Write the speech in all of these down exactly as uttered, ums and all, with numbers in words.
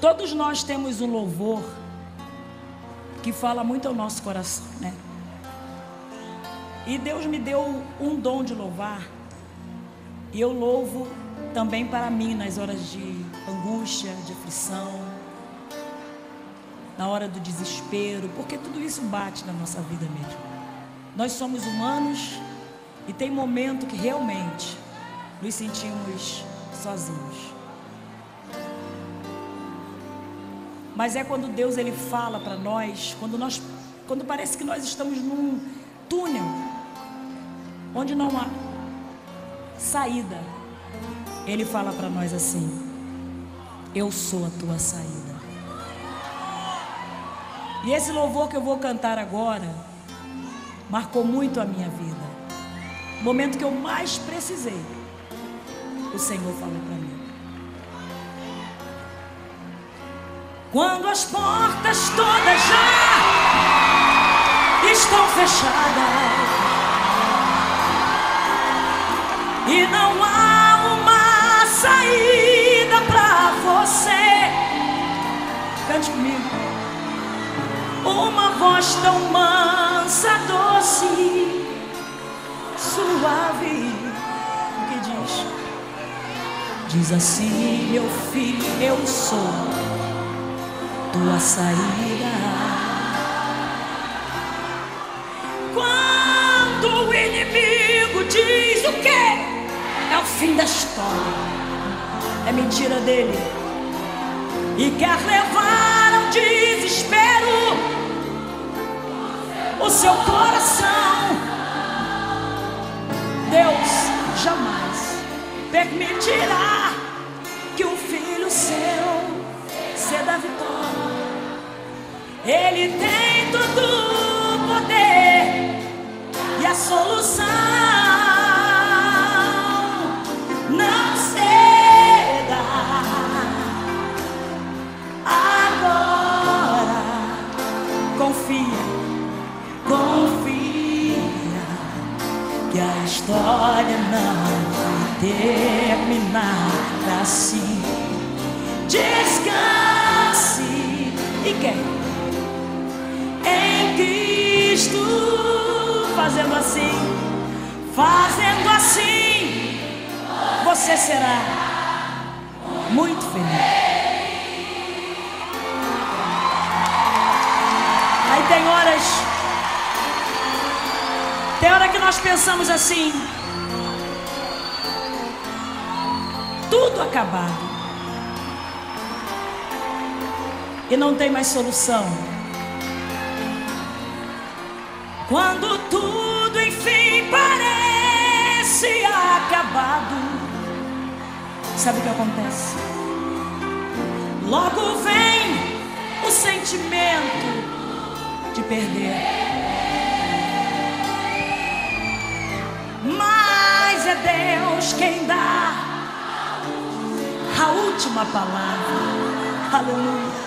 Todos nós temos um louvor que fala muito ao nosso coração, né? E Deus me deu um dom de louvar. E eu louvo também para mim nas horas de angústia, de aflição, na hora do desespero, porque tudo isso bate na nossa vida mesmo. Nós somos humanos e tem momento que realmente nos sentimos sozinhos. Mas é quando Deus ele fala para nós, quando nós, quando parece que nós estamos num túnel onde não há saída, Ele fala para nós assim: eu sou a tua saída. E esse louvor que eu vou cantar agora marcou muito a minha vida. No momento que eu mais precisei, o Senhor falou para mim. Quando as portas todas já estão fechadas e não há uma saída para você, cante comigo. Uma voz tão mansa, doce, suave, o que diz? Diz assim: meu filho, eu sou tua saída. Quando o inimigo diz o quê? É o fim da história, é mentira dele, e quer levar ao desespero o seu coração, Deus jamais permitirá que um filho seu ceda a vitória. Ele tem todo o poder e a solução. Não ceda agora. Confia, confia que a história não vai terminar assim. Descanse em quem? Em Cristo. Fazendo assim, fazendo assim, você será muito feliz. Aí tem horas, tem hora que nós pensamos assim: tudo acabado e não tem mais solução. Quando tudo enfim parece acabado, sabe o que acontece? Logo vem o sentimento de perder. Mas é Deus quem dá a última palavra. Aleluia.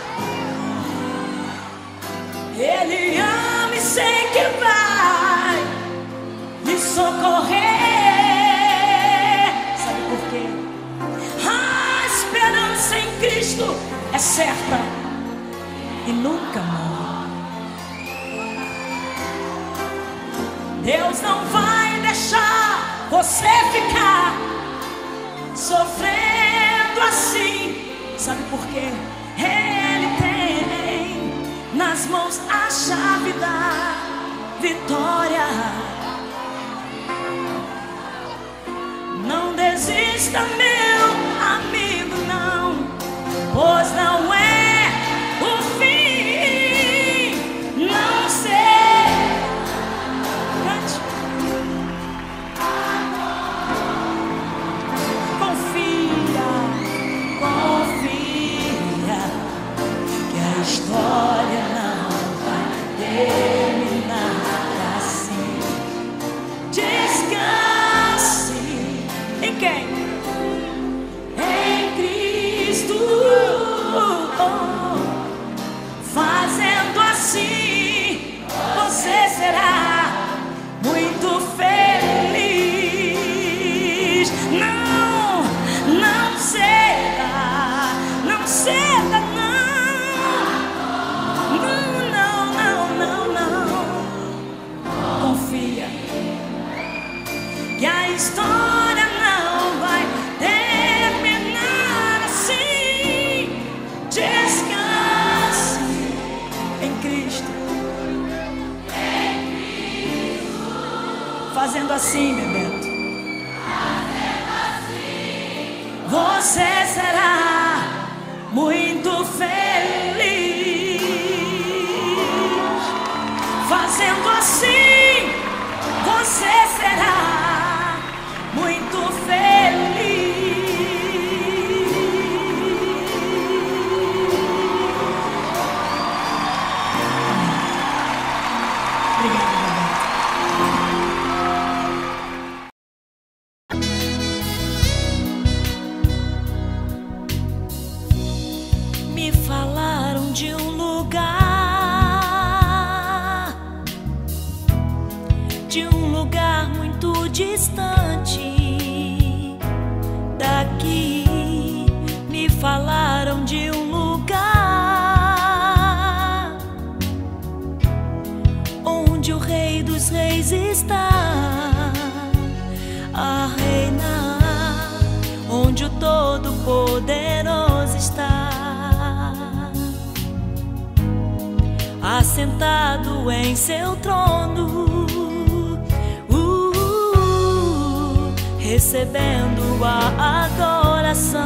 Ele ama e sei que vai me socorrer. Sabe por quê? A esperança em Cristo é certa e nunca morre. Deus não vai deixar você ficar sofrendo assim. Sabe por quê? Ele tem nas mãos a chave da vitória. Não desista, meu amigo, não, pois não é o fim. Não sei. Cante. Confia, confia que a história não vai terminar assim. Descanse em quem? assim, Bebeto. Você será muito feliz. Fazendo assim, você será muito feliz. Me falaram de um lugar, de um lugar muito distante daqui. Me falaram de um lugar onde o Rei dos Reis está a reinar, onde o Todo-Poderoso está assentado em seu trono, uh, uh, recebendo a adoração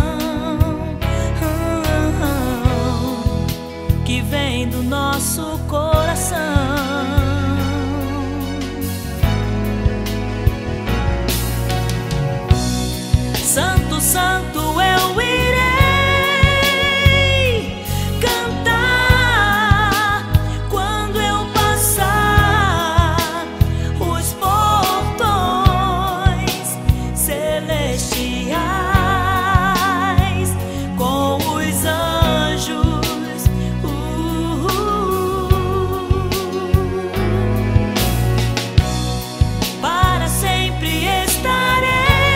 uh, uh, que vem do nosso coração. Santo, santo, eu irei cantar quando eu passar os portões celestiais com os anjos. Uh, uh, para sempre estarei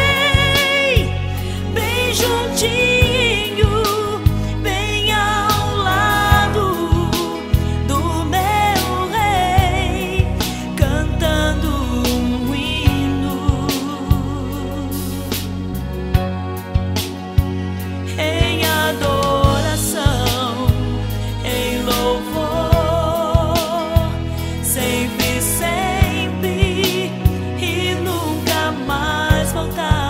juntinho, bem ao lado do meu Rei, cantando um hino em adoração, em louvor, sempre, sempre e nunca mais voltar.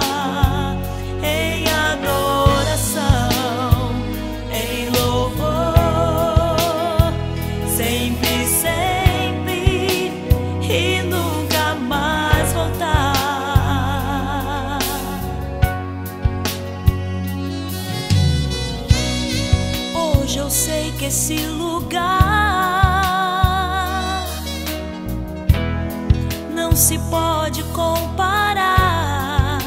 Eu sei que esse lugar não se pode comparar,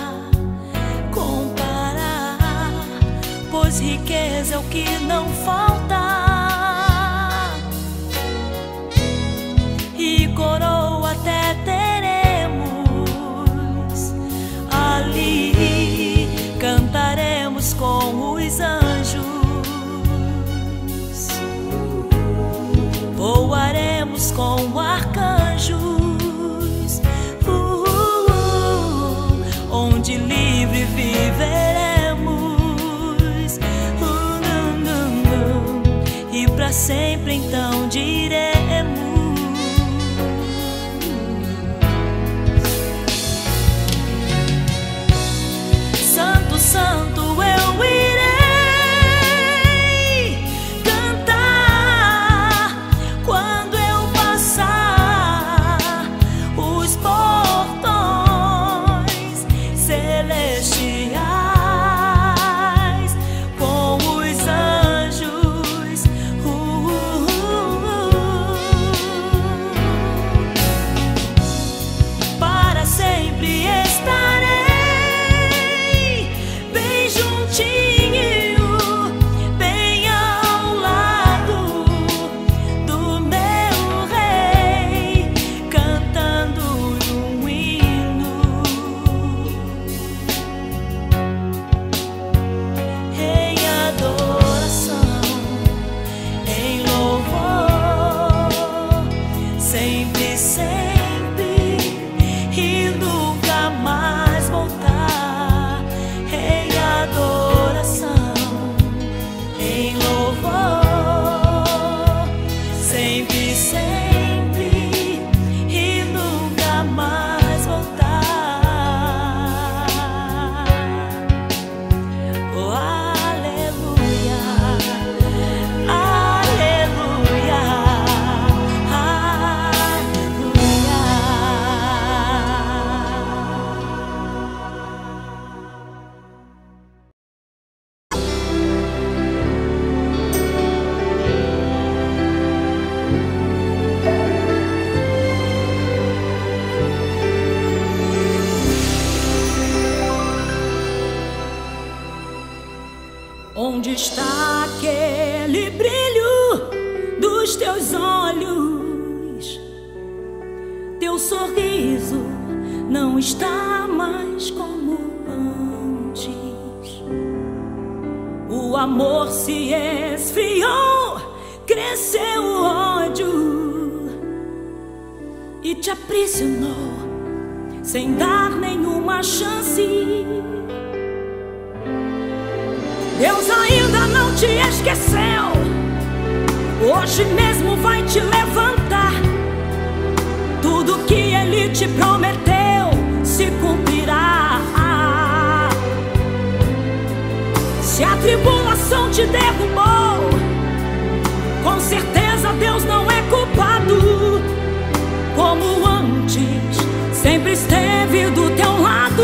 comparar, pois riqueza é o que não falta e coroa até teremos ali, cantaremos com os anjos, voaremos com arcanjos, uh, uh, onde livre viveremos, uh, uh, uh, uh, e para sempre então diremos: Santo, santo, eu irei com os anjos, uh, uh, uh, Onde está aquele brilho dos teus olhos? Teu sorriso não está mais como antes. O amor se esfriou, cresceu o ódio e te aprisionou sem dar nenhuma chance. Deus ainda não te esqueceu, hoje mesmo vai te levantar. Tudo que Ele te prometeu se cumprirá. Se a tribulação te derrubou, com certeza Deus não é culpado. Como antes, sempre esteve do teu lado.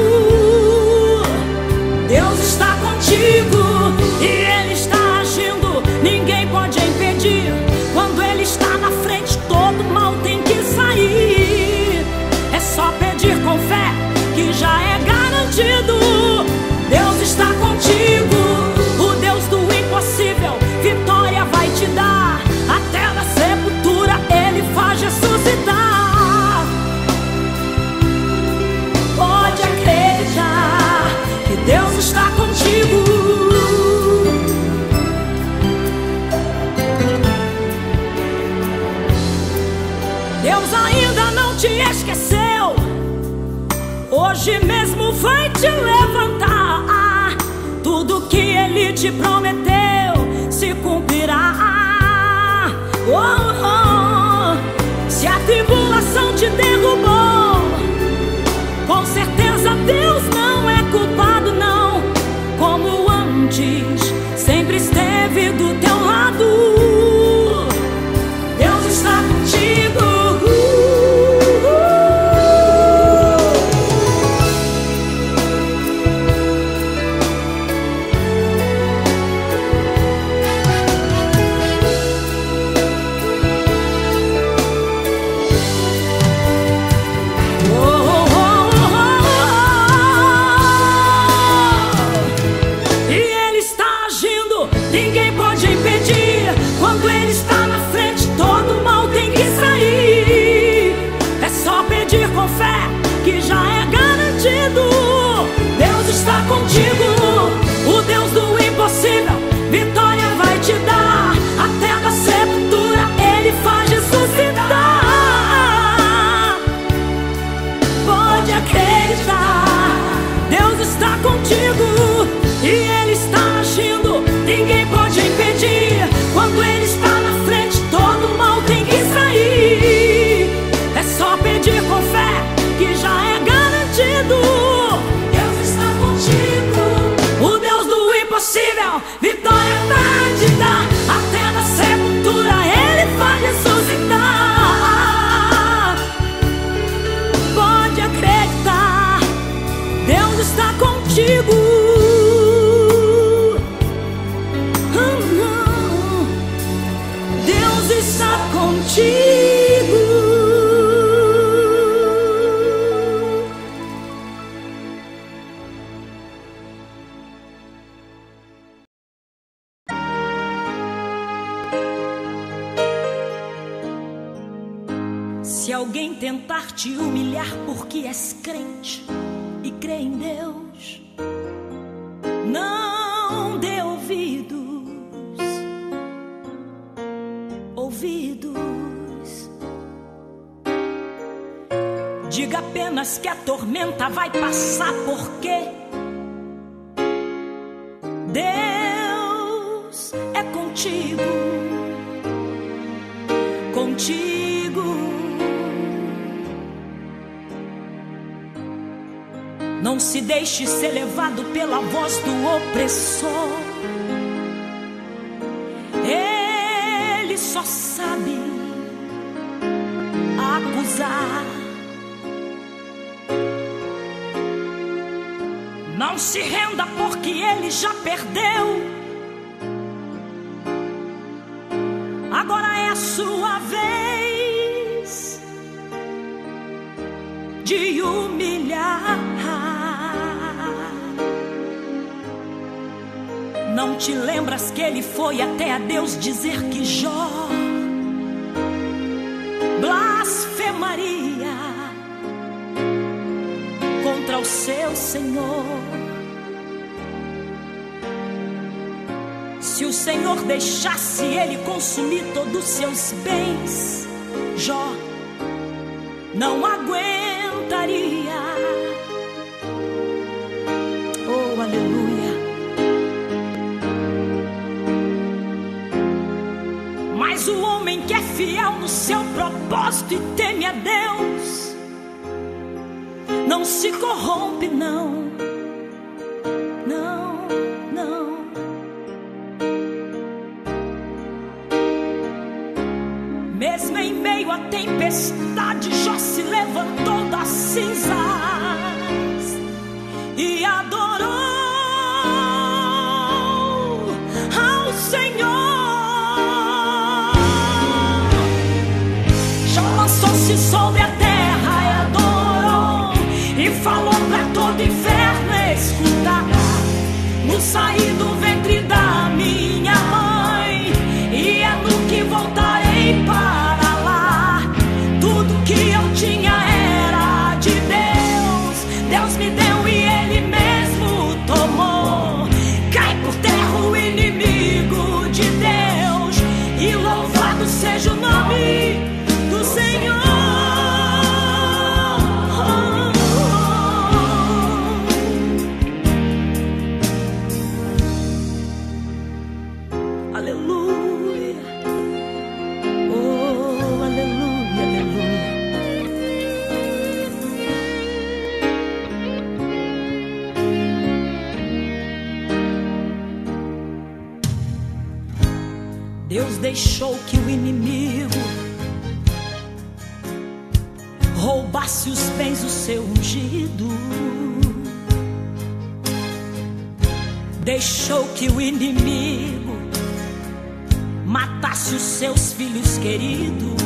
Deus está contigo e Ele está agindo, ninguém pode impedir. Quando Ele está na frente, todo mal tem que sair. É só pedir com fé que já é garantido. Deus está contigo, o Deus do impossível, vitória vai te dar. Até na sepultura Ele faz ressuscitar. Pode acreditar que Deus está contigo. Deus ainda não te esqueceu, hoje mesmo vai te levantar. Tudo que Ele te prometeu se cumprirá. Oh, oh. Se a tribulação te derrubou, com certeza Deus não é culpado, não. Como antes, sempre esteve do teu lado. Deus está contigo. Se alguém tentar te humilhar porque és crente e crê em Deus, não dê ouvidos, ouvidos. Diga apenas que a tormenta vai passar, porque Deus é contigo, contigo. Não se deixe ser levado pela voz do opressor. Ele só sabe acusar. Não se renda porque ele já perdeu. Agora é a sua vez de humilhar. Não Não te lembras que ele foi até a Deus dizer que Jó blasfemaria contra o seu Senhor? Se o Senhor deixasse ele consumir todos os seus bens, Jó não aguentaria. Oh, aleluia. Mas o homem que é fiel no seu propósito e teme a Deus não se corrompe, não. Não, não. Mesmo em meio à tempestade, Jó se levantou das cinzas e adorou ao Senhor. Lançou-se sobre a terra e adorou, e falou para todo inferno escutar: no sair do ventre da minha mãe, e é no que voltarei para lá. Tudo que eu tinha era de Deus, Deus me deu e Ele mesmo tomou. Cai por terra o inimigo de Deus, e louvado seja o nome do Senhor. Aleluia. Oh, aleluia, aleluia. Deus deixou que o inimigo roubasse os bens do seu ungido. Deixou que o inimigo matasse os seus filhos queridos.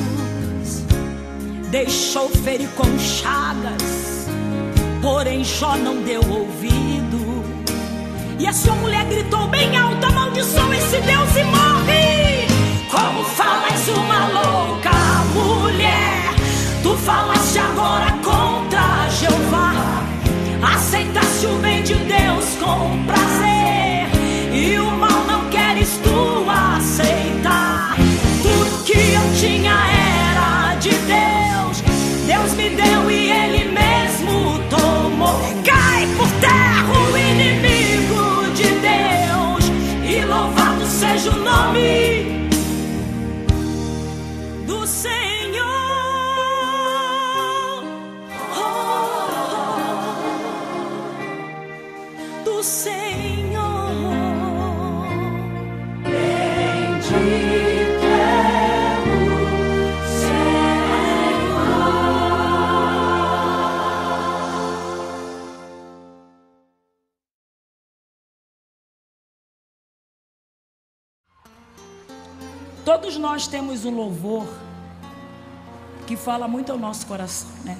Deixou ferir com chagas, porém Jó não deu ouvido. E a sua mulher gritou bem alto: amaldiçoa esse Deus e morre. Como falas uma louca mulher, tu falaste agora contra Jeová. Aceitaste o bem de Deus com prazer, e o mal não queres tu aceitar. Tudo que eu tinha era de Deus, Deus me deu e Ele mesmo tomou. Cai por terra o inimigo de Deus, e louvado seja o nome do Senhor. Do Senhor, bendito é o Senhor. Todos nós temos um louvor que fala muito ao nosso coração, né?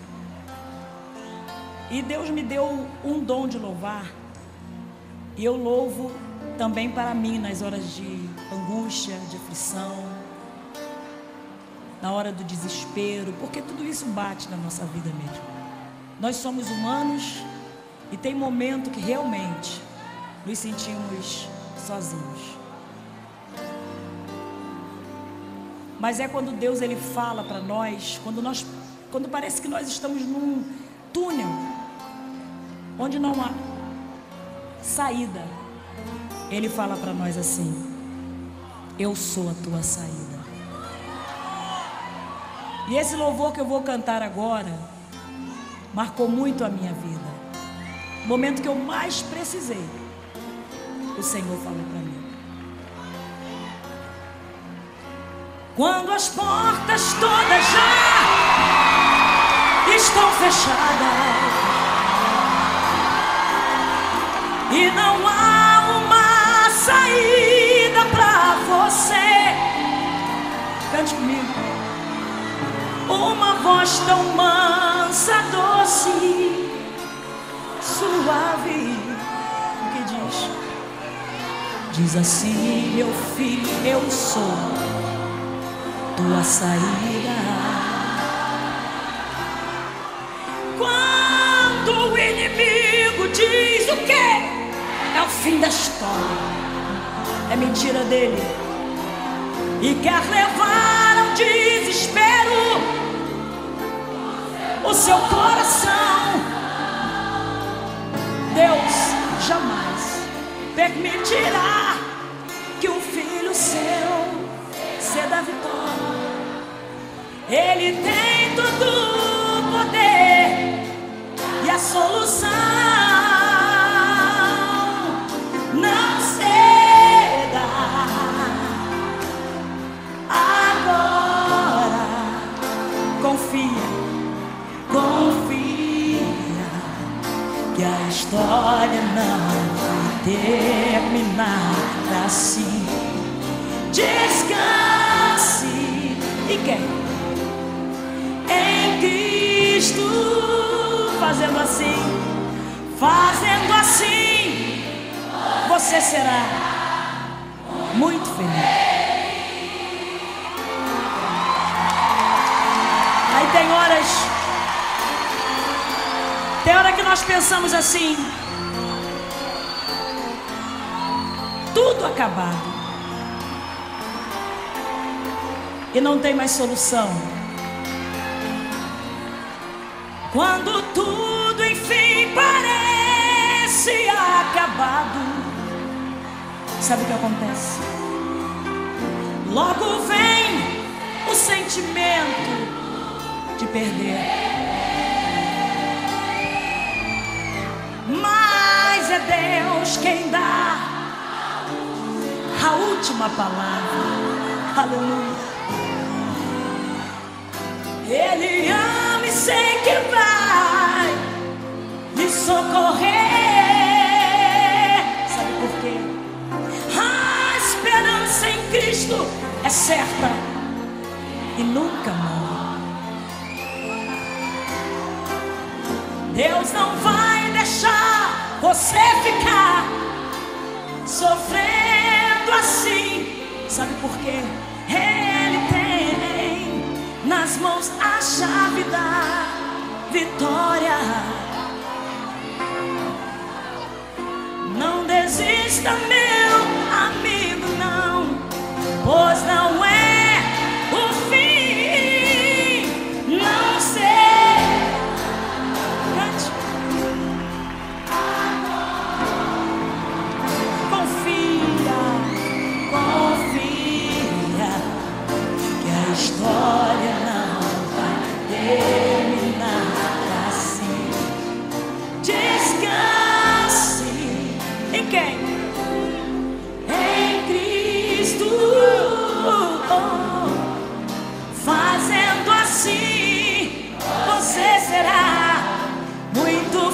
E Deus me deu um dom de louvar. E eu louvo também para mim nas horas de angústia, de aflição, na hora do desespero, porque tudo isso bate na nossa vida mesmo. Nós somos humanos e tem momento que realmente nos sentimos sozinhos. Mas é quando Deus ele fala para nós, quando nós, quando parece que nós estamos num túnel onde não há saída, Ele fala para nós assim: eu sou a tua saída. E esse louvor que eu vou cantar agora marcou muito a minha vida. No momento que eu mais precisei, o Senhor falou para mim. Quando as portas todas já estão fechadas e não há uma saída para você, cante comigo. Uma voz tão mansa, doce, suave, o que diz? Diz assim: meu filho, eu sou tua saída. Quando o inimigo diz o quê? É o fim da história, é mentira dele, e quer levar ao desespero o seu coração, Deus jamais permitirá que um filho seu ceda a vitória. Ele tem todo o poder e a solução. Não ceda agora. Confia, confia que a história não vai terminar assim. Descanse em quem? Em Cristo. Fazendo assim, fazendo assim, você será muito feliz. Aí tem horas, tem hora que nós pensamos assim: tudo acabado e não tem mais solução. Quando tudo enfim parece acabado, sabe o que acontece? Logo vem o sentimento de perder. Mas é Deus quem dá a última palavra. Aleluia. Ele ama e sei que vai me socorrer. Sabe por quê? A esperança em Cristo é certa e nunca morre. Deus não vai deixar você ficar sofrendo assim. Sabe por quê? Ele tem nas mãos a chave da vitória. Não desista, meu amigo, não, pois não é o fim. Não sei. Cante. Confia, confia que a história não vai terminar assim. Descanse em quem? Em Cristo. Fazendo assim, você será muito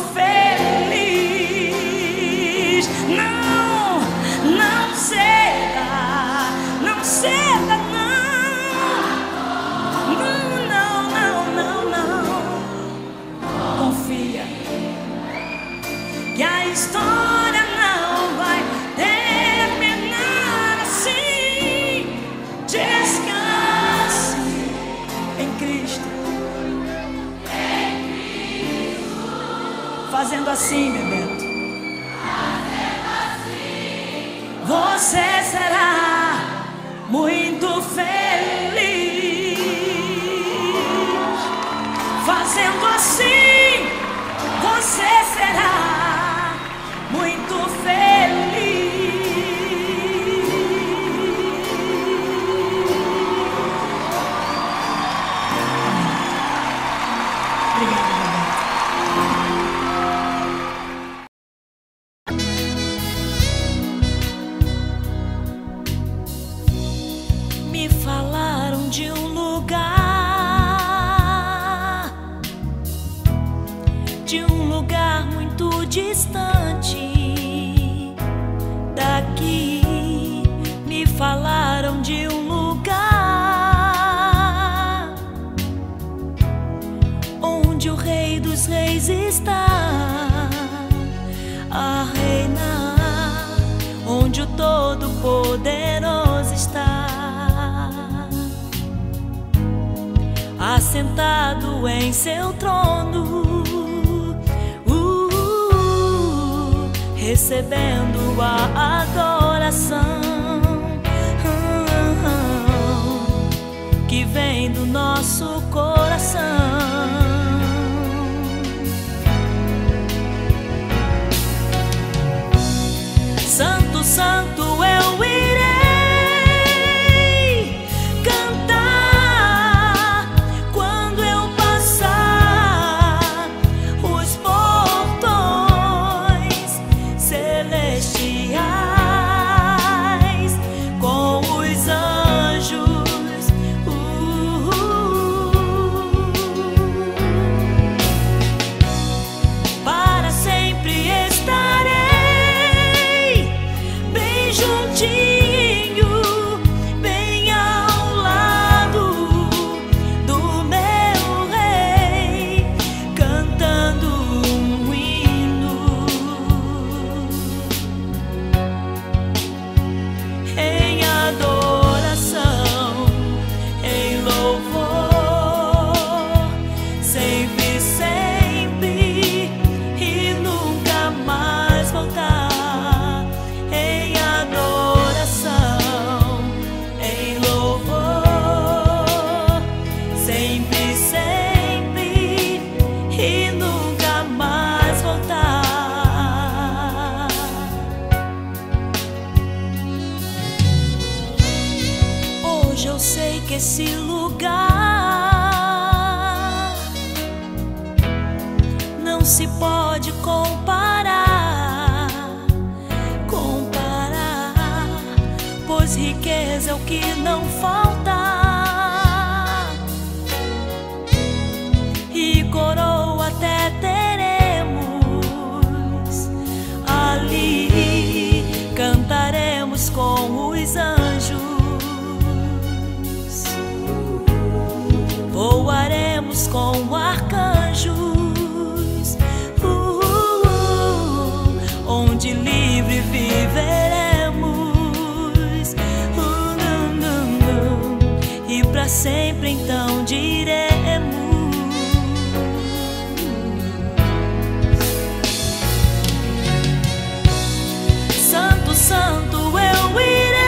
feliz. Não, não ceda, não ceda, não. Não, não, não, não, não. Confia que a história não vai terminar assim. Descanse em Cristo. Fazendo assim, Bebeto, você será muito feliz. Fazendo assim, você será muito feliz. Obrigada, Bebeto. Me falaram de um lugar, de um lugar muito distante daqui. Me falaram de um lugar onde o Rei dos Reis está a reinar, onde o todo assentado em seu trono, uh, uh, recebendo a adoração uh, uh, que vem do nosso coração. Santo, santo eu irei cantar quando eu passar os portões celestiais com os anjos. Uh, uh, para sempre estarei juntinho, bem ao lado do meu rei, cantando um hino em adoração, em louvor, sempre, sempre e nunca mais voltar. Eu sei que esse lugar não se pode comparar, comparar, pois riqueza é o que não falta e coroa até teremos ali, cantaremos com os anjos. Voaremos com arcanjos, uh, uh, onde livre viveremos, uh, uh, uh, uh, e para sempre então diremos: Santo, santo eu irei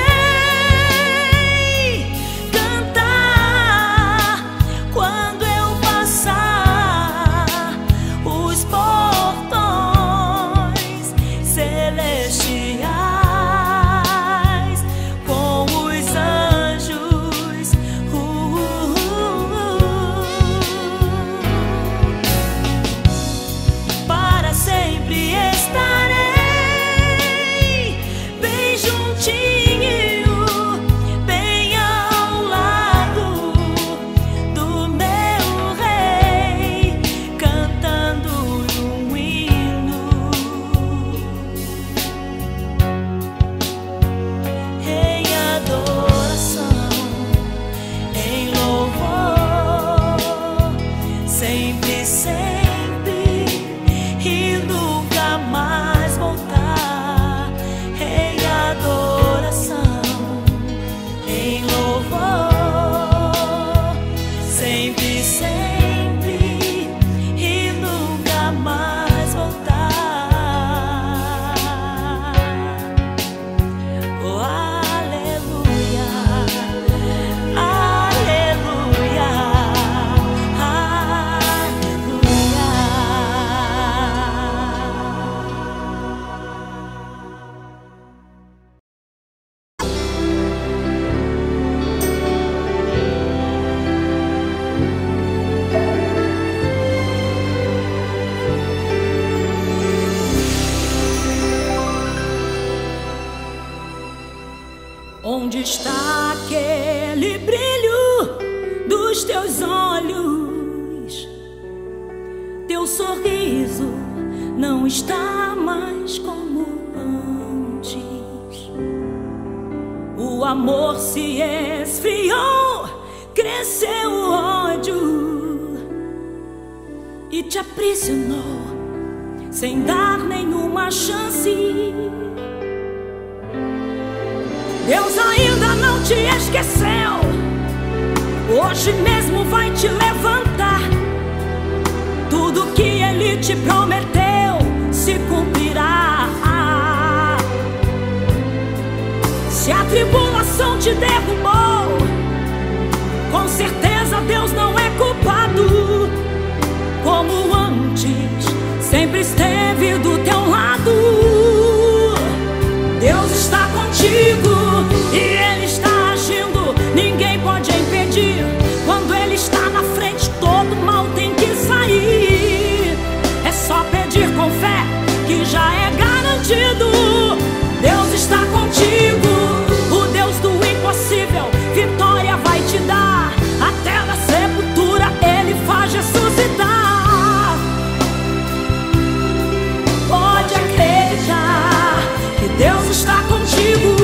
onde está aquele brilho dos teus olhos? Teu sorriso não está mais como antes. O amor se esfriou, cresceu o ódio e te aprisionou sem dar nenhuma chance. Deus ainda não te esqueceu, hoje mesmo vai te levantar. Ele te prometeu se cumprirá. Se a tribulação te derrubou, com certeza Deus não é culpado. Como antes, sempre esteve do teu lado. Deus está contigo e Ele está agindo. Ninguém pode impedir. Quando Ele está na frente, todo mal tem que sair. É só pedir com fé que já é garantido. Deus está contigo, o Deus do impossível, vitória vai te dar. Até na sepultura Ele faz ressuscitar. Pode acreditar que Deus está contigo.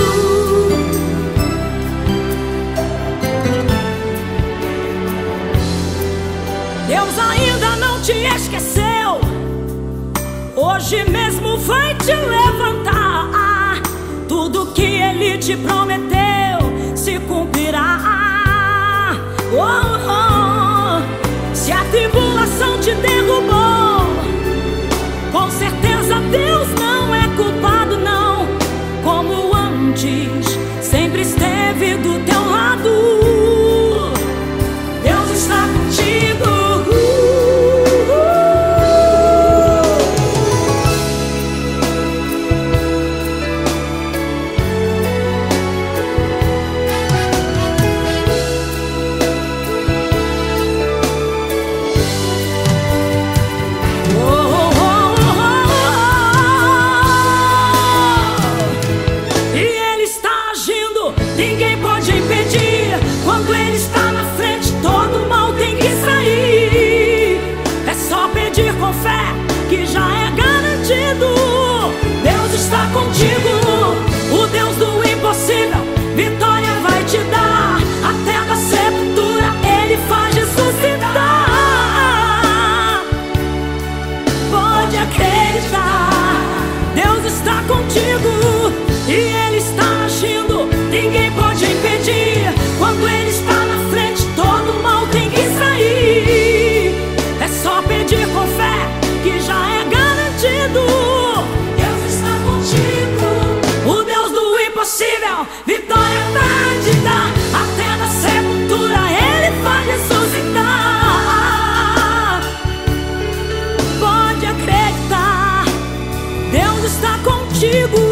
Deus ainda não te esqueceu. Hoje mesmo vai te levantar. Tudo que Ele te prometeu se cumprirá. Oh, oh. Se a tribulação te derrubou, com certeza Deus não é culpado, não. Como antes, sempre esteve do teu lado. Deus está contigo. E Ele está agindo, ninguém pode impedir. Quando Ele está na frente, todo mal tem que sair. É só pedir com fé que já é garantido. Deus está contigo, o Deus do impossível, vitória vai te dar. Até na sepultura Ele vai ressuscitar. Pode acreditar, Deus está contigo.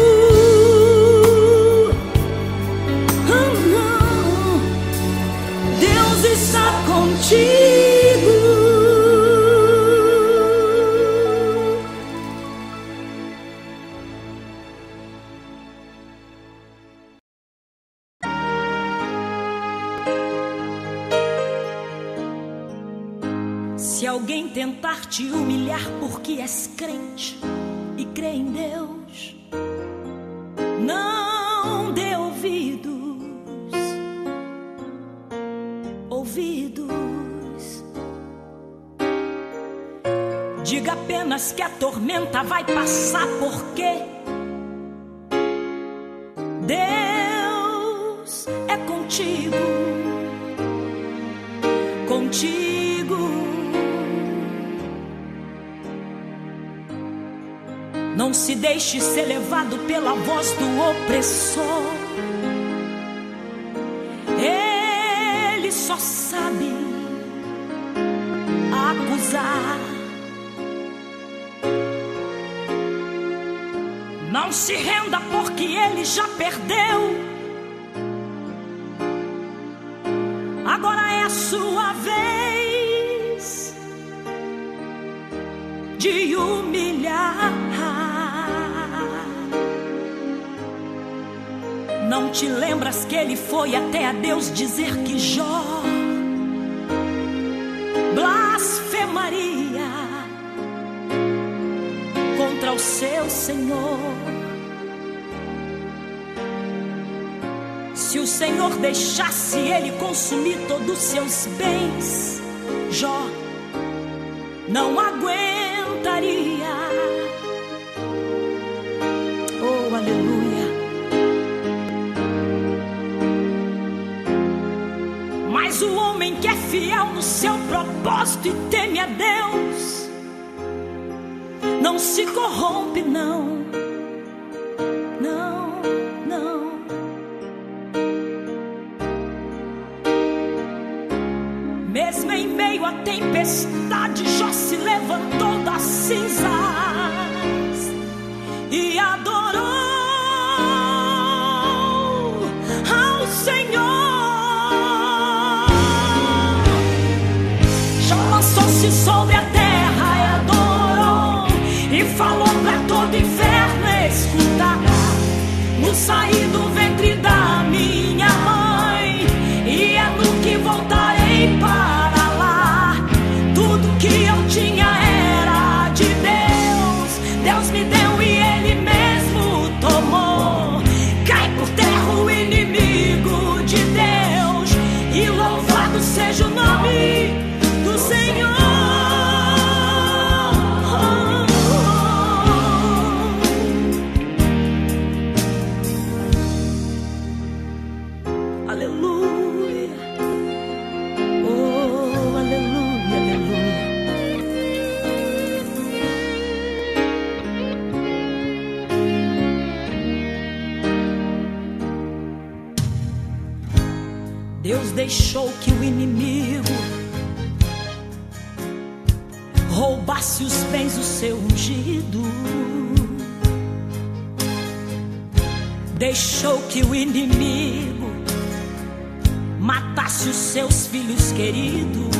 Se alguém tentar te humilhar porque és crente e crê em Deus, não dê ouvidos, ouvidos. Diga apenas que a tormenta vai passar, porque Deus é contigo, contigo. Não se deixe ser levado pela voz do opressor. Ele só sabe acusar. Não se renda porque ele já perdeu. Agora é a sua vez de humilhar. Não te lembras que ele foi até a Deus dizer que Jó blasfemaria contra o seu Senhor? Se o Senhor deixasse ele consumir todos os seus bens, Jó não aguentaria. Oh, aleluia. Mas o homem que é fiel no seu propósito e teme a Deus não se corrompe, não, não, não. Mesmo em meio à tempestade, Jó se levantou das cinzas e adorou ao Senhor. Jó lançou-se sobre a terra e adorou, e falou para todo inferno escutar: no sair do ventre da minha mãe, e é no que voltarei para lá. Tudo que eu tinha era de Deus, Deus me deu e Ele mesmo tomou. Cai por terra o inimigo de Deus, e louvado seja o nome do Senhor. Aleluia, oh, aleluia, aleluia. Deus deixou que o inimigo roubasse os bens do seu ungido. Deixou que o inimigo matasse os seus filhos queridos.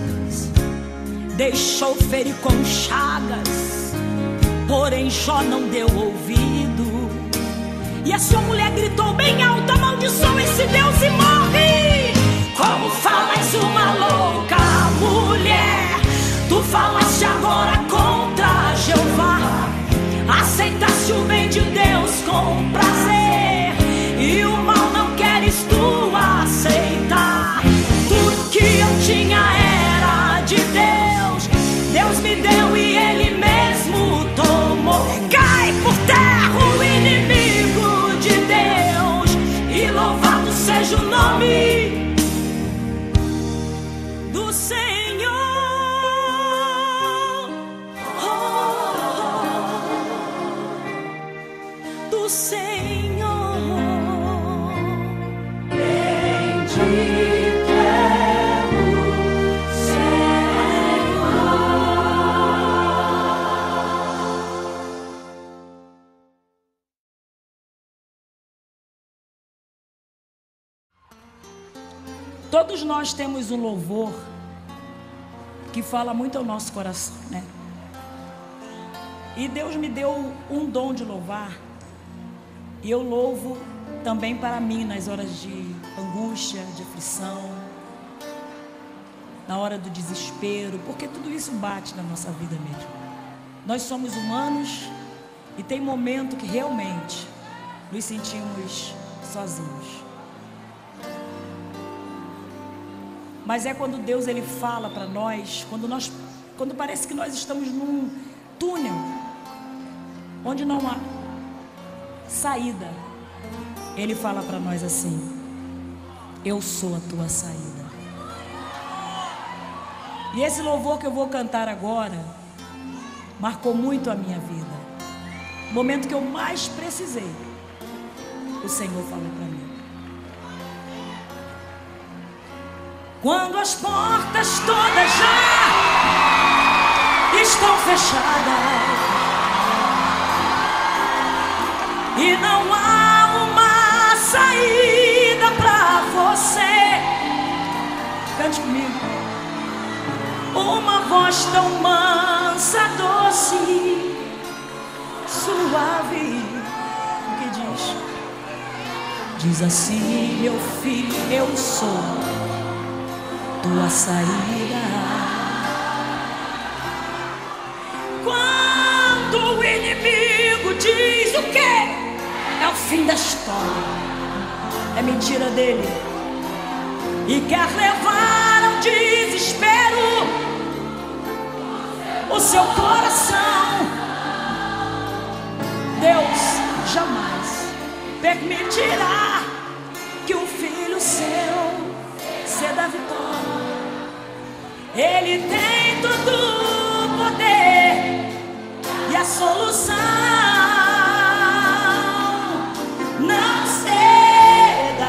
Deixou ferir com chagas, porém Jó não deu ouvido. E a sua mulher gritou bem alto: amaldiçoa esse Deus e morre. Como falas uma louca mulher, tu falaste agora contra Jeová. Aceitaste o bem de Deus com prazer, e o mal não queres tu aceitar. Tudo que eu tinha era de Deus, Deus me deu e Ele mesmo tomou. Cai por terra o inimigo de Deus, e louvado seja o nome do Senhor. Oh, do Senhor. Bendito é o Senhor. Todos nós temos um louvor que fala muito ao nosso coração, né? E Deus me deu um dom de louvar, e eu louvo também para mim nas horas de angústia, de aflição, na hora do desespero, porque tudo isso bate na nossa vida mesmo. Nós somos humanos e tem momento que realmente nos sentimos sozinhos. Mas é quando Deus ele fala para nós, quando nós, quando parece que nós estamos num túnel onde não há saída. Ele fala para nós assim: eu sou a tua saída. E esse louvor que eu vou cantar agora marcou muito a minha vida. No momento que eu mais precisei, o Senhor falou para mim. Quando as portas todas já estão fechadas e não há uma saída para você, cante comigo. Uma voz tão mansa, doce, suave, o que diz? Diz assim: meu filho, eu sou tua saída. Quando o inimigo diz o quê? É o fim da história, é mentira dele, e quer levar ao desespero o seu coração, Deus jamais permitirá que o filho seu ceda a vitória. Ele tem todo o poder, e a a solução. Não ceda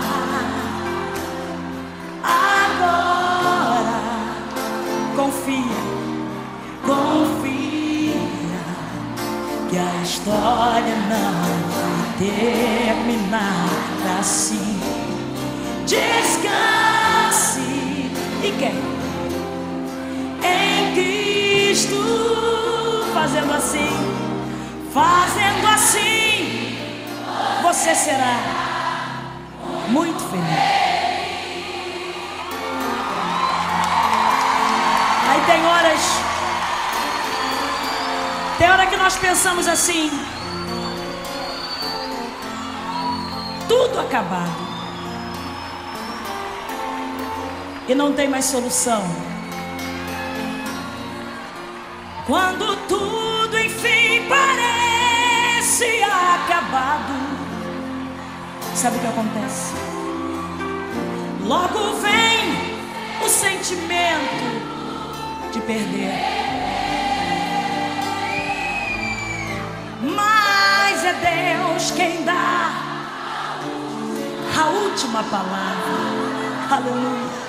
agora. Confia, confia que a história não vai terminar assim. Descanse. E quem? Em Cristo. fazendo assim, fazendo assim, você será muito feliz. Aí tem horas, tem hora que nós pensamos assim, tudo acabado, e não tem mais solução. Quando tudo enfim parece acabado, sabe o que acontece? Logo vem o sentimento de perder. Mas é Deus quem dá a última palavra. Aleluia.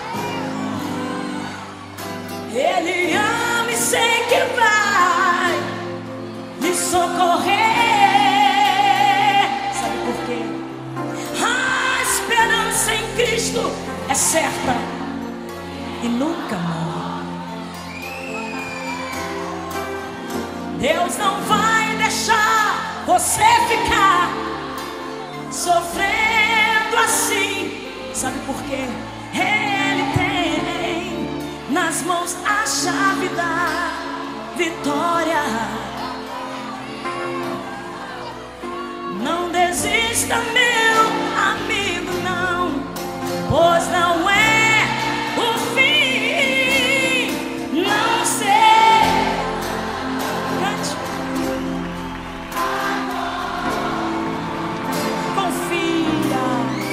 Ele ama e sei que vai me socorrer. Sabe por quê? A esperança em Cristo é certa e nunca morre. Deus não vai deixar você ficar sofrendo assim. Sabe por quê? Ele tem nas mãos a chave da vitória. Não desista, meu amigo, não, pois não é o fim. Não sei. Cante. Confia,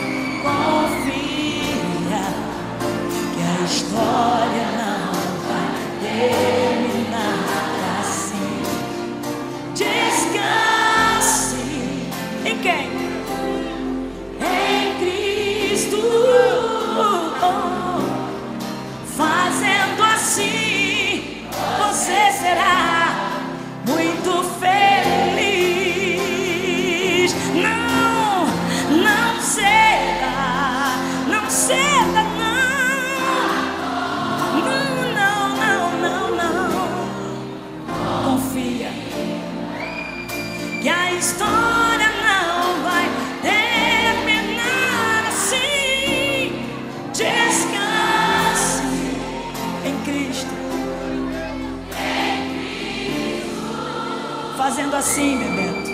confia que a história não vai terminar assim. Descanse em quem? Em Cristo. Fazendo assim, você será muito feliz. Não, não ceda, não ceda, não. Não, não, não, não, não. Confia que a história não vai terminar assim. Descanse em Cristo. Fazendo assim, Bebeto,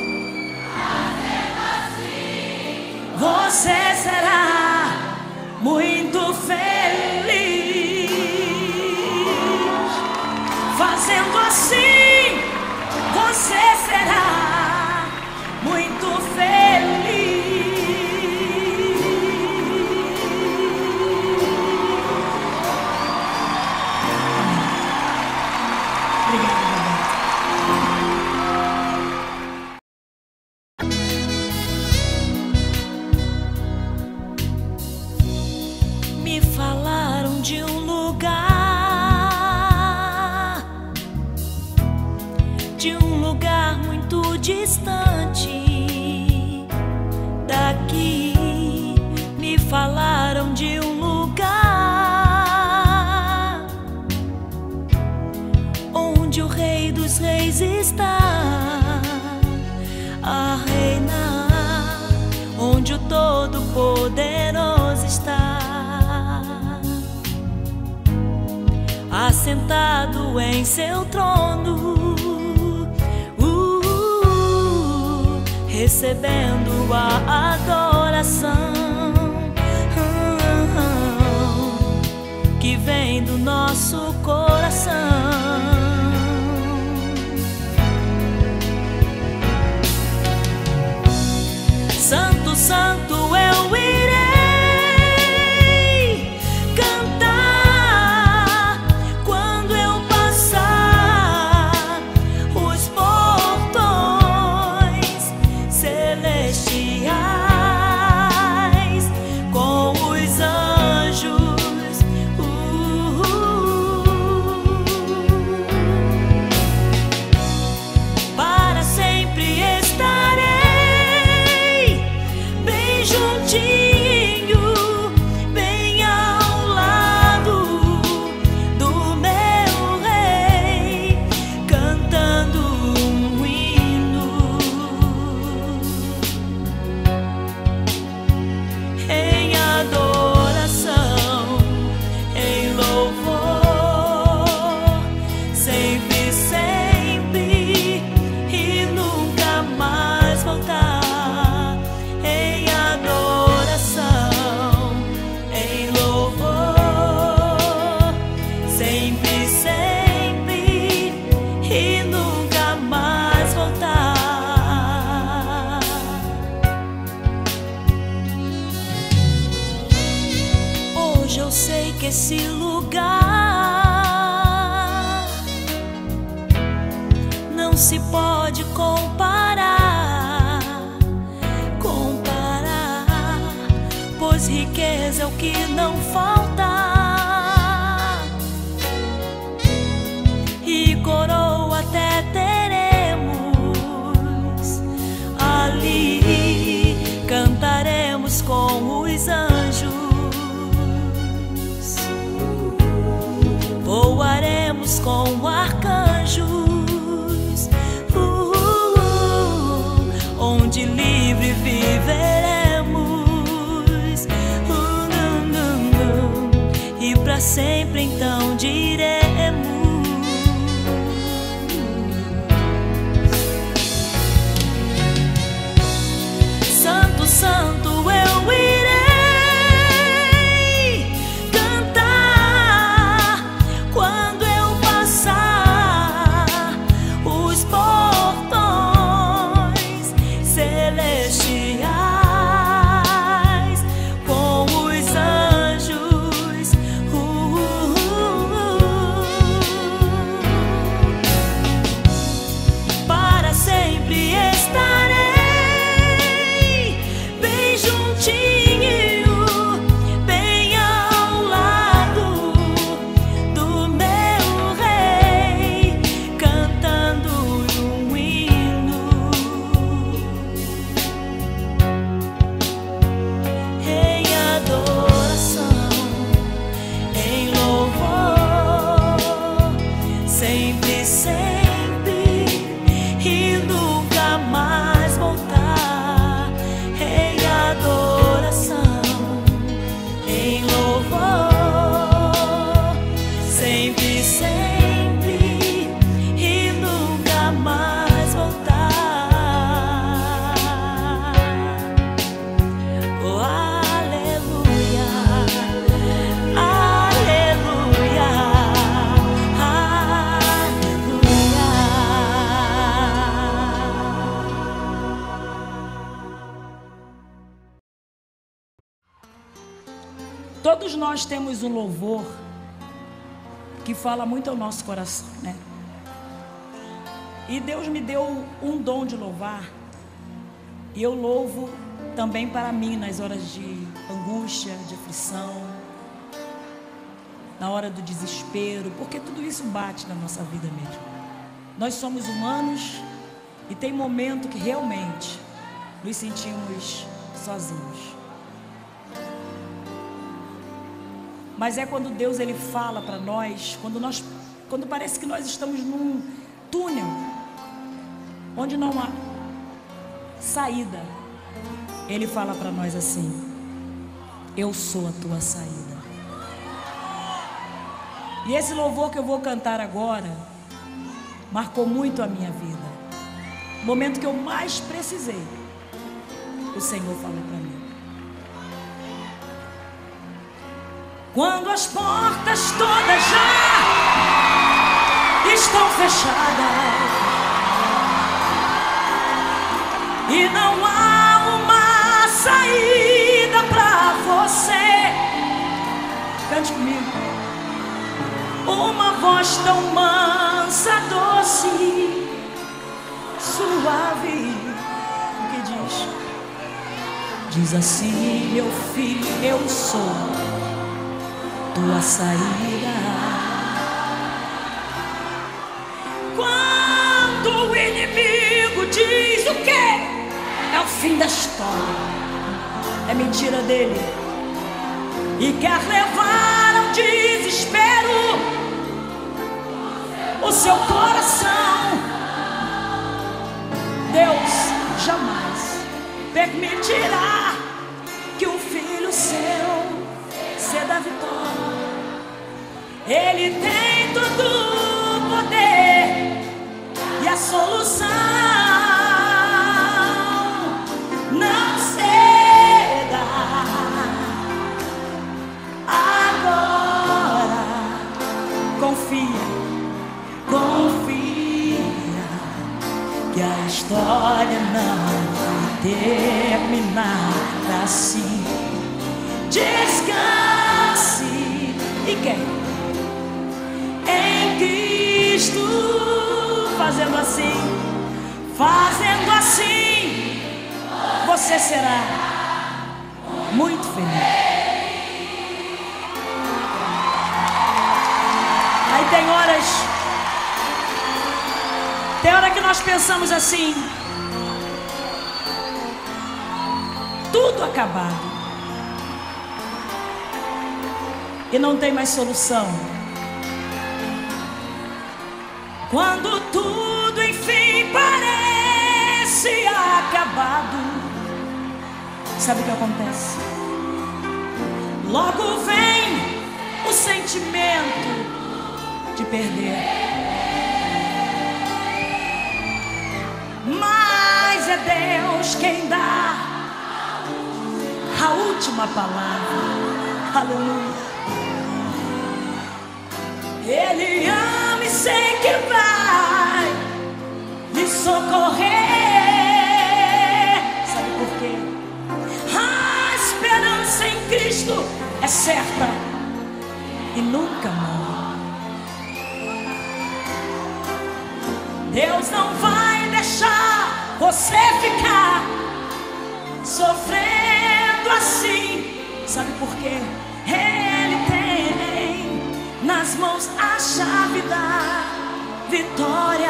você será muito feliz. Fazendo assim, você será muito feliz. Obrigada, Bebeto. Me falaram de um lugar, de um lugar muito distante daqui. Me falaram de um lugar onde o Rei dos Reis está a reinar, onde o Todo-Poderoso está assentado em seu trono, uh, recebendo a adoração uh, que vem do nosso coração. Santo, santo, eu irei cantar quando eu passar os montes. que esse lugar não se pode comparar, comparar, pois riqueza é o que não falta, e coroa até teremos ali, cantaremos com os anjos, voaremos com arcanjos, uh, uh, onde livre viveremos, uh, uh, uh, uh, e para sempre então diremos: Santo, Santo, eu irei Todos nós temos um louvor que fala muito ao nosso coração, né? E Deus me deu um dom de louvar, e eu louvo também para mim nas horas de angústia, de aflição, na hora do desespero, porque tudo isso bate na nossa vida mesmo. Nós somos humanos e tem momento que realmente nos sentimos sozinhos. Mas é quando Deus ele fala para nós, quando nós, quando parece que nós estamos num túnel onde não há saída, Ele fala para nós assim: eu sou a tua saída. E esse louvor que eu vou cantar agora marcou muito a minha vida. No momento que eu mais precisei, o Senhor falou para mim. Quando as portas todas já estão fechadas e não há uma saída para você, cante comigo. Uma voz tão mansa, doce, suave, o que diz? Diz assim: meu filho, eu sou tua saída. Quando o inimigo diz o quê? É o fim da história, é mentira dele, e quer levar ao desespero o seu coração, Deus jamais permitirá que um filho seu ceda a vitória. Ele tem todo o poder e a solução. Não ceda agora. Confia, confia que a história não vai terminar assim. Descanse, quem? Em Cristo. Fazendo assim, fazendo assim, você será muito feliz. Aí tem horas, tem hora que nós pensamos assim, tudo acabado e não tem mais solução. Quando tudo enfim parece acabado, sabe o que acontece? Logo vem o sentimento de perder. Mas é Deus quem dá a última palavra. Aleluia. Ele ama e sei que vai lhe socorrer. Sabe por quê? A esperança em Cristo é certa e nunca morre. Deus não vai deixar você ficar sofrendo assim. Sabe por quê? Ele tem nas mãos a chave da vitória.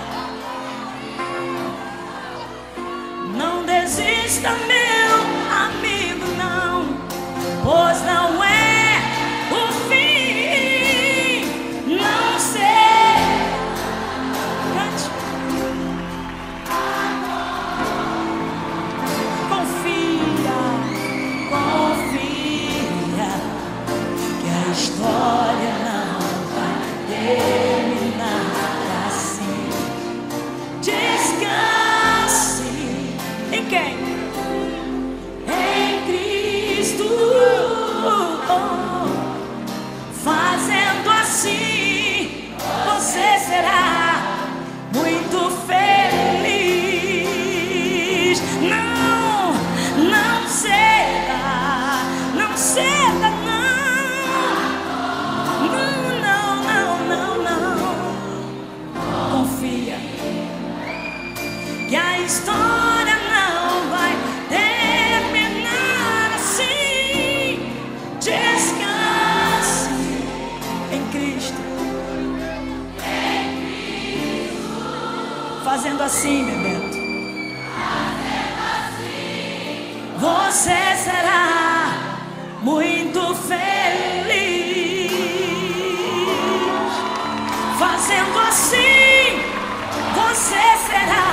Não desista, meu amigo, não, pois não é o fim. Não sei. Cante. Confia, confia que a história não vai terminar assim. Descanse em quem? Em Cristo. Fazendo assim, você será muito feliz. Não, não ceda, não ceda, não. Não, não, não, não, não. Confia que a história não vai terminar assim. Descanse em Cristo. Fazendo assim, Bebeto, você será muito feliz. Fazendo assim, você será